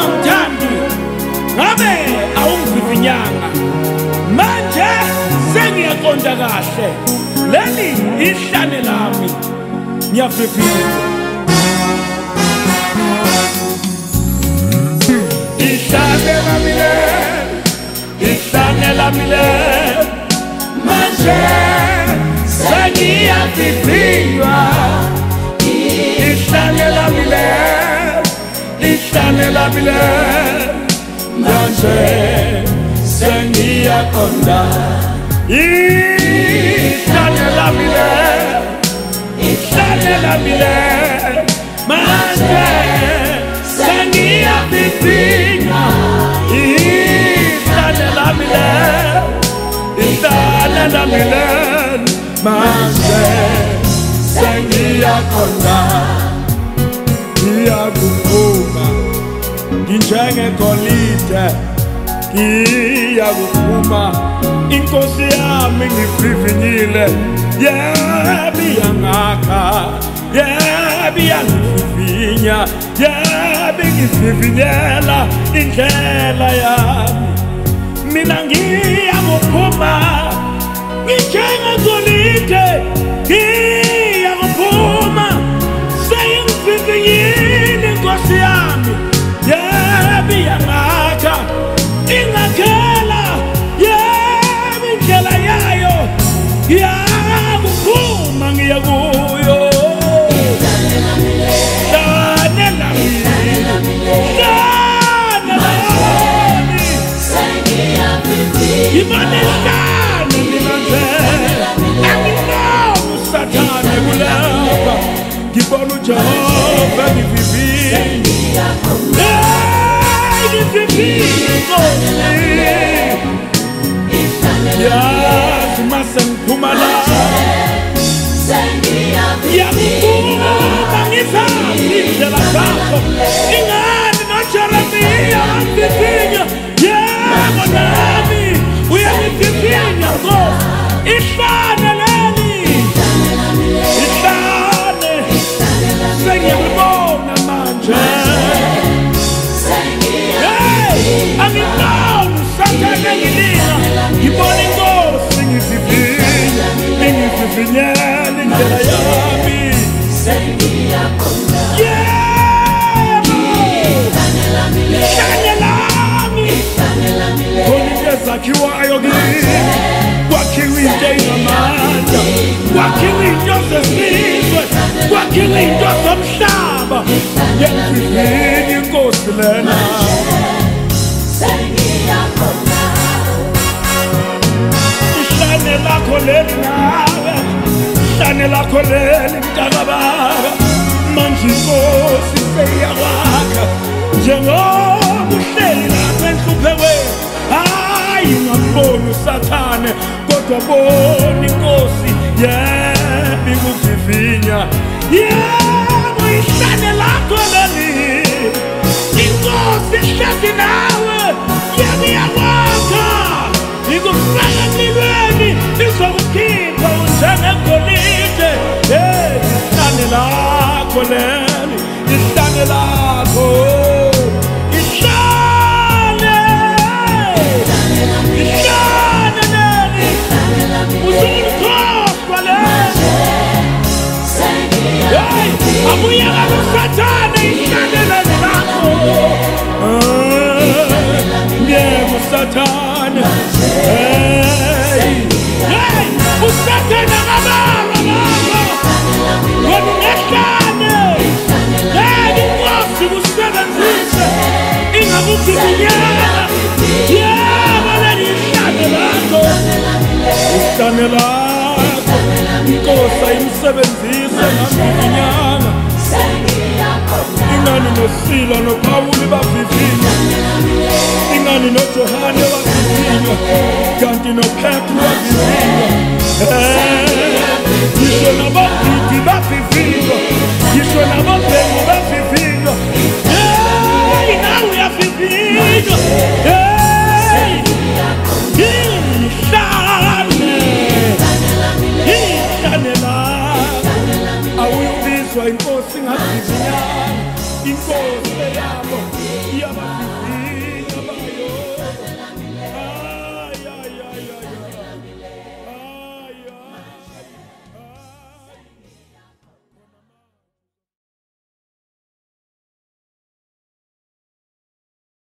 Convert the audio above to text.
ungithandi ngabe awungivivinyanga manje sengiyaqonda kahle leli ihlane lami ngiyavivinya ihlane lami ihlane lami manje sengiyavivinywa ihlane lami ihlane lami manje sengiyaqonda ihlane lami manje sengiyavivinywa ihlane lami manje sengiyaqonda ngiyakuphuma nginjengegolide ngiyakuphuma inkosi yami ngivivinyile yebi yangakha yebi yangivivinya yebi ngivivinyela indlela yami mina ngiyakuphuma nginjengegolide ngiyakuphuma seyingivivinyile inkosi yami yebi yangakha ingakhela yebi indlela yayo yakuphuma ngiyakuyo imanelani minanje anginawo usathane kulapha ngibona uJehova ngivivinya yazi mase ngiphuma la yakuphuma ngizazi indlela zakho ingani noJeremiya ngivivinya yebo nami uyangivivinya ngo ihlane leli ihlane sengiyabona manje anginawo usathane ngilina ngibona inkosi ngivivinyela indlela yami ihlane lami khona into ezakhiwayo kimi kwakhiwa into engamandla kwakhiwa into zesizwe kwakhiwa into zomhlaba ngiyavivinya inkosi lena ihlane lakho leli nawe ihlane lakho leli mntaka baba manje inkosi seyakwakha njengoba uhleli lapha enhluphekweni hayi ungamboni usathane kodwa bona inkosi yebi kuvivinya yebo ihlane lakho leli inkosi ihlezi nawe yebi yakwakha ikufaka emlilweni izokukhipha njengegolide ihlane lakho leli ihlane lakho ihlane leli uzulukhohlwa leli abuyeka usathane ihlane leli lakho yebo usathane usathane akabalwa lapho wena ungehlane inkosi kusebenzise ingakuvivinyela yebo leli ihlane lakho ihlane lakho inkosi ayimsebenzise ngamvivinyana ingani noSila noPawuli bavivinywa ingani noJohane bavivinywa kanti noPetru bavivinywa ngisho nabagidi bavivinywa ngisho nababhengu bavivinywa nawe uyavivinywa ihlane lakho awuyubizwa inkosi ngavivinyana inkosi yabo